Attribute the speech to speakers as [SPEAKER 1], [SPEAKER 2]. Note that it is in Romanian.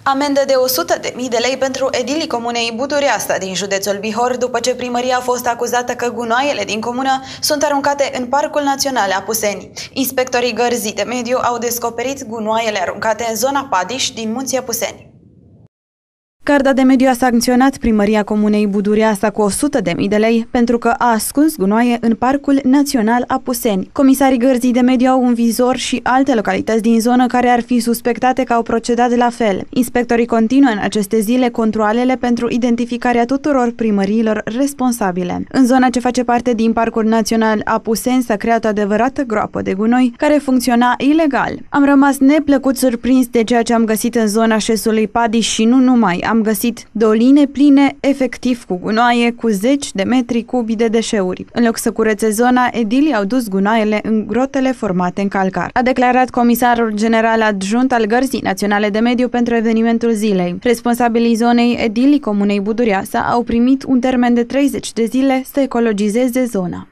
[SPEAKER 1] Amendă de 100.000 de lei pentru edilii comunei Budureasta din județul Bihor, după ce primăria a fost acuzată că gunoaiele din comună sunt aruncate în Parcul Național Apuseni. Inspectorii Gărzii de Mediu au descoperit gunoaiele aruncate în zona Padiș din Munții Apuseni. Garda de Mediu a sancționat primăria comunei Budureasta cu 100.000 de lei pentru că a ascuns gunoaie în Parcul Național Apuseni. Comisarii Gărzii de Mediu au în vizor și alte localități din zonă care ar fi suspectate că au procedat la fel. Inspectorii continuă în aceste zile controalele pentru identificarea tuturor primăriilor responsabile. În zona ce face parte din Parcul Național Apuseni s-a creat o adevărată groapă de gunoi care funcționa ilegal. Am rămas neplăcut surprins de ceea ce am găsit în zona șesului Padiș și nu numai. Am găsit doline pline efectiv cu gunoaie, cu 10 de metri cubi de deșeuri. În loc să curețe zona, edilii au dus gunoaiele în grotele formate în calcar, a declarat comisarul general adjunct al Gărzii Naționale de Mediu pentru evenimentul zilei. Responsabilii zonei, edilii comunei Budureasta, au primit un termen de 30 de zile să ecologizeze zona.